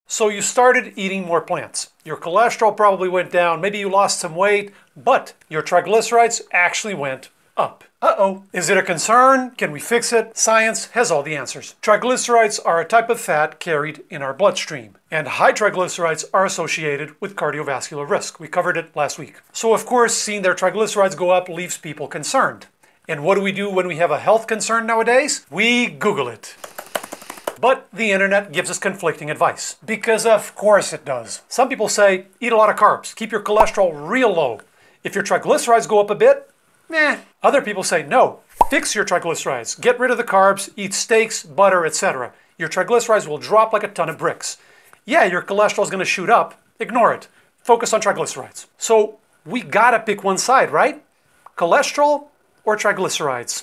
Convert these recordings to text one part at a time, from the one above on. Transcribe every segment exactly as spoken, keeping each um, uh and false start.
So you started eating more plants. Your cholesterol probably went down, maybe you lost some weight, but your triglycerides actually went up. Uh-oh. Is it a concern? Can we fix it? Science has all the answers. Triglycerides are a type of fat carried in our bloodstream, and high triglycerides are associated with cardiovascular risk. We covered it last week. So of course, seeing their triglycerides go up leaves people concerned. And what do we do when we have a health concern nowadays? We Google it. But the internet gives us conflicting advice. Because of course it does. Some people say, eat a lot of carbs, keep your cholesterol real low. If your triglycerides go up a bit, meh. Other people say, no, fix your triglycerides. Get rid of the carbs, eat steaks, butter, et cetera. Your triglycerides will drop like a ton of bricks. Yeah, your cholesterol is going to shoot up. Ignore it. Focus on triglycerides. So we gotta pick one side, right? Cholesterol or triglycerides?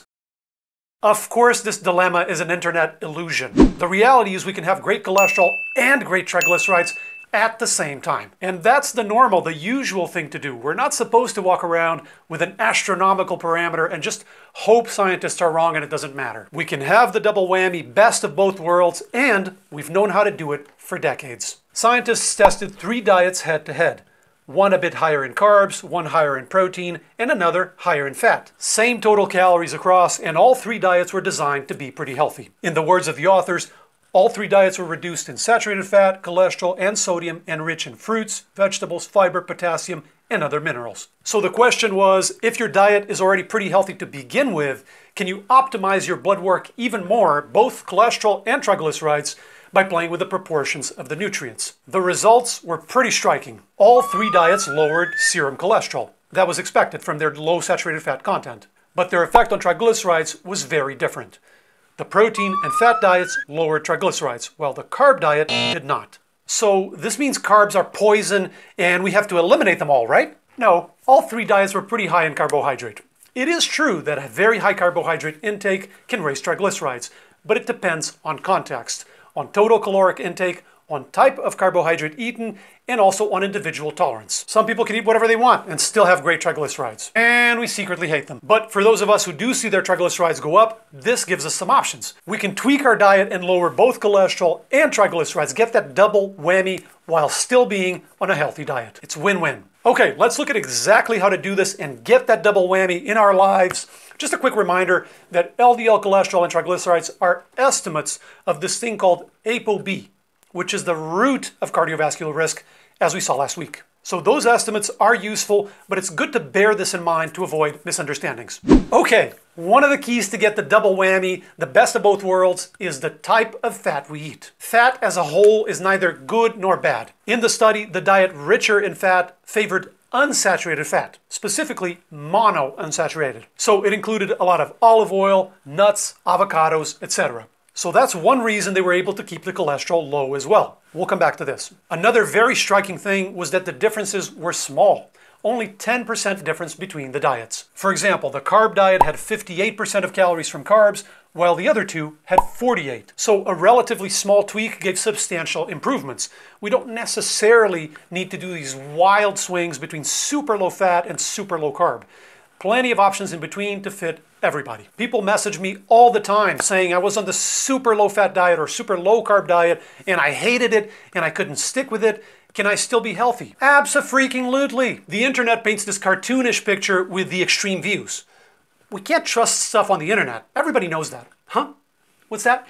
Of course, this dilemma is an internet illusion. The reality is we can have great cholesterol and great triglycerides at the same time. And that's the normal, the usual thing to do. We're not supposed to walk around with an astronomical parameter and just hope scientists are wrong and it doesn't matter. We can have the double whammy, best of both worlds, and we've known how to do it for decades. Scientists tested three diets head to head. One a bit higher in carbs, one higher in protein, and another higher in fat. Same total calories across, and all three diets were designed to be pretty healthy. In the words of the authors, all three diets were reduced in saturated fat, cholesterol, and sodium, and rich in fruits, vegetables, fiber, potassium, and other minerals. So the question was, if your diet is already pretty healthy to begin with, can you optimize your blood work even more, both cholesterol and triglycerides, by playing with the proportions of the nutrients? The results were pretty striking. All three diets lowered serum cholesterol. That was expected from their low saturated fat content. But their effect on triglycerides was very different. The protein and fat diets lowered triglycerides, while the carb diet did not. So this means carbs are poison and we have to eliminate them all, right? No, all three diets were pretty high in carbohydrate. It is true that a very high carbohydrate intake can raise triglycerides, but it depends on context, on total caloric intake, on type of carbohydrate eaten, and also on individual tolerance. Some people can eat whatever they want and still have great triglycerides, and we secretly hate them. But for those of us who do see their triglycerides go up, this gives us some options. We can tweak our diet and lower both cholesterol and triglycerides, get that double whammy while still being on a healthy diet. It's win-win. Okay, let's look at exactly how to do this and get that double whammy in our lives. Just a quick reminder that L D L cholesterol and triglycerides are estimates of this thing called ApoB, which is the root of cardiovascular risk, as we saw last week. So those estimates are useful, but it's good to bear this in mind to avoid misunderstandings. Okay, one of the keys to get the double whammy, the best of both worlds, is the type of fat we eat. Fat as a whole is neither good nor bad. In the study, the diet richer in fat favored unsaturated fat, specifically monounsaturated. So it included a lot of olive oil, nuts, avocados, et cetera. So that's one reason they were able to keep the cholesterol low as well. We'll come back to this. Another very striking thing was that the differences were small. Only ten percent difference between the diets. For example, the carb diet had fifty-eight percent of calories from carbs, while the other two had forty-eight. So a relatively small tweak gave substantial improvements. We don't necessarily need to do these wild swings between super low fat and super low carb. Plenty of options in between to fit everybody. People message me all the time saying I was on the super low fat diet or super low carb diet and I hated it and I couldn't stick with it. Can I still be healthy? Abso-freaking-lutely. The internet paints this cartoonish picture with the extreme views. We can't trust stuff on the internet. Everybody knows that. Huh? What's that?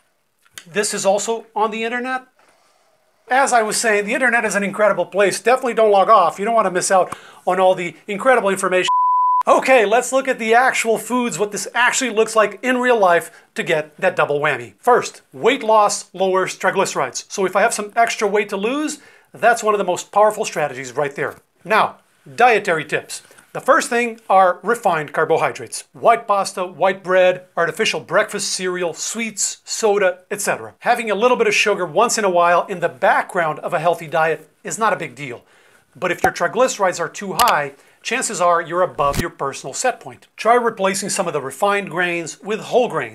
This is also on the internet? As I was saying, the internet is an incredible place. Definitely don't log off. You don't want to miss out on all the incredible information. Okay, let's look at the actual foods, what this actually looks like in real life to get that double whammy. First, weight loss lowers triglycerides. So if I have some extra weight to lose, that's one of the most powerful strategies right there. Now, dietary tips. The first thing are refined carbohydrates. White pasta, white bread, artificial breakfast cereal, sweets, soda, et cetera. Having a little bit of sugar once in a while in the background of a healthy diet is not a big deal. But if your triglycerides are too high, chances are you're above your personal set point. Try replacing some of the refined grains with whole grains.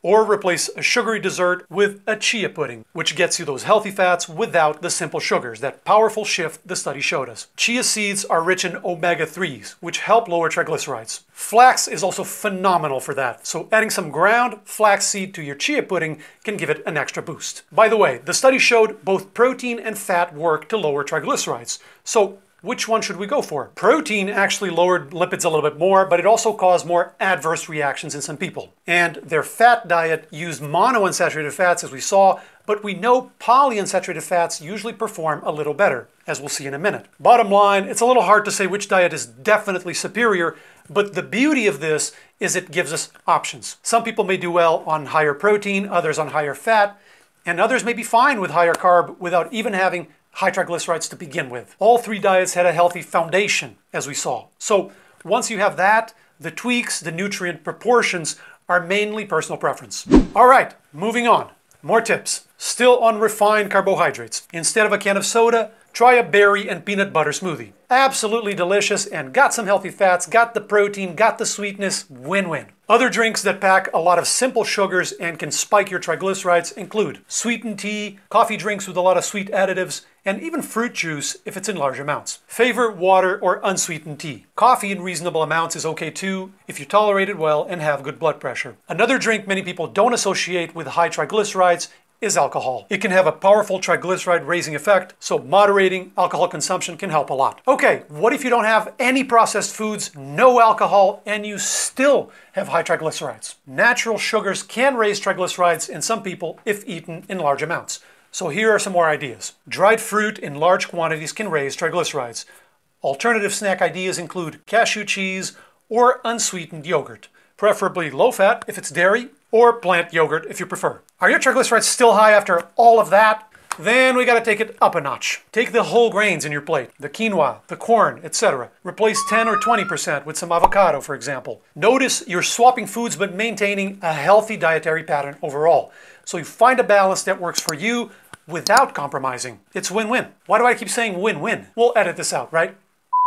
Or replace a sugary dessert with a chia pudding, which gets you those healthy fats without the simple sugars, that powerful shift the study showed us. Chia seeds are rich in omega threes, which help lower triglycerides. Flax is also phenomenal for that, so adding some ground flaxseed to your chia pudding can give it an extra boost. By the way, the study showed both protein and fat work to lower triglycerides. So which one should we go for? Protein actually lowered lipids a little bit more, but it also caused more adverse reactions in some people. And their fat diet used monounsaturated fats, as we saw, but we know polyunsaturated fats usually perform a little better, as we'll see in a minute. Bottom line, it's a little hard to say which diet is definitely superior, but the beauty of this is it gives us options. Some people may do well on higher protein, others on higher fat, and others may be fine with higher carb without even having high triglycerides to begin with. All three diets had a healthy foundation, as we saw. So once you have that, the tweaks, the nutrient proportions are mainly personal preference. All right, moving on. More tips. Still on refined carbohydrates. Instead of a can of soda, try a berry and peanut butter smoothie. Absolutely delicious and got some healthy fats, got the protein, got the sweetness, win-win. Other drinks that pack a lot of simple sugars and can spike your triglycerides include sweetened tea, coffee drinks with a lot of sweet additives, and even fruit juice if it's in large amounts. Favor water or unsweetened tea. Coffee in reasonable amounts is okay too if you tolerate it well and have good blood pressure. Another drink many people don't associate with high triglycerides is alcohol. It can have a powerful triglyceride raising effect, so moderating alcohol consumption can help a lot. Okay, what if you don't have any processed foods, no alcohol, and you still have high triglycerides? Natural sugars can raise triglycerides in some people if eaten in large amounts. So here are some more ideas. Dried fruit in large quantities can raise triglycerides. Alternative snack ideas include cashew cheese or unsweetened yogurt, preferably low-fat if it's dairy, or plant yogurt if you prefer. Are your triglycerides still high after all of that? Then we gotta take it up a notch. Take the whole grains in your plate, the quinoa, the corn, et cetera. Replace ten or twenty percent with some avocado, for example. Notice you're swapping foods but maintaining a healthy dietary pattern overall. So you find a balance that works for you without compromising. It's win-win. Why do I keep saying win-win? We'll edit this out, right?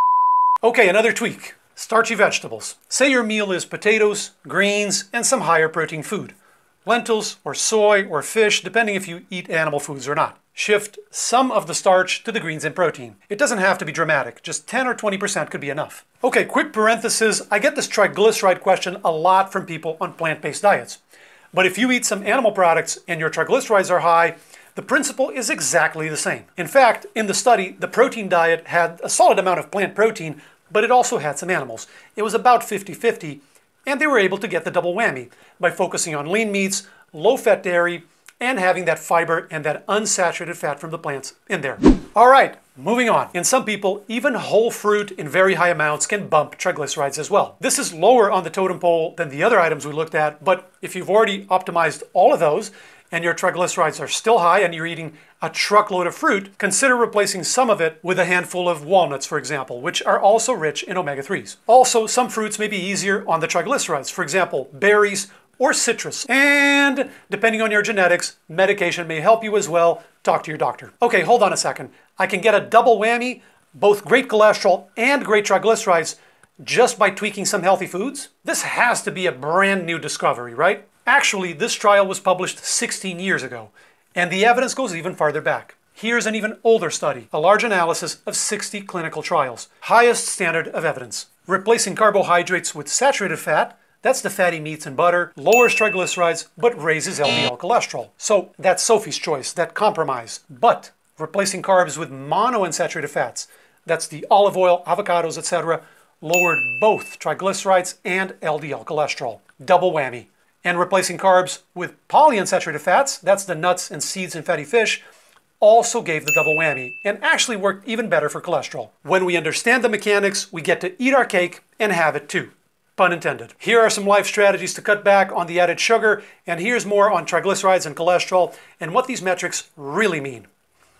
Okay, another tweak. Starchy vegetables. Say your meal is potatoes, greens, and some higher protein food. Lentils or soy or fish, depending if you eat animal foods or not. Shift some of the starch to the greens and protein. It doesn't have to be dramatic, just ten or twenty percent could be enough. Okay, quick parenthesis, I get this triglyceride question a lot from people on plant-based diets. But if you eat some animal products and your triglycerides are high, the principle is exactly the same. In fact, in the study, the protein diet had a solid amount of plant protein, but it also had some animals. It was about fifty fifty, and they were able to get the double whammy by focusing on lean meats, low-fat dairy, and having that fiber and that unsaturated fat from the plants in there. All right, moving on. In some people, even whole fruit in very high amounts can bump triglycerides as well. This is lower on the totem pole than the other items we looked at, but if you've already optimized all of those, and your triglycerides are still high and you're eating a truckload of fruit, consider replacing some of it with a handful of walnuts, for example, which are also rich in omega threes. Also, some fruits may be easier on the triglycerides, for example, berries or citrus. And depending on your genetics, medication may help you as well. Talk to your doctor. Okay, hold on a second. I can get a double whammy, both great cholesterol and great triglycerides, just by tweaking some healthy foods? This has to be a brand new discovery, right? Actually, this trial was published sixteen years ago, and the evidence goes even farther back. Here's an even older study, a large analysis of sixty clinical trials. Highest standard of evidence. Replacing carbohydrates with saturated fat, that's the fatty meats and butter, lowers triglycerides, but raises L D L cholesterol. So that's Sophie's choice, that compromise. But replacing carbs with monounsaturated fats, that's the olive oil, avocados, et cetera, lowered both triglycerides and L D L cholesterol. Double whammy. And replacing carbs with polyunsaturated fats, that's the nuts and seeds and fatty fish, also gave the double whammy and actually worked even better for cholesterol. When we understand the mechanics, we get to eat our cake and have it too. Pun intended. Here are some life strategies to cut back on the added sugar, and here's more on triglycerides and cholesterol and what these metrics really mean.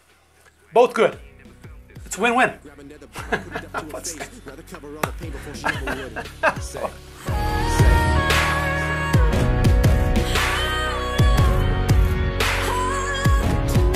Both good. It's win-win.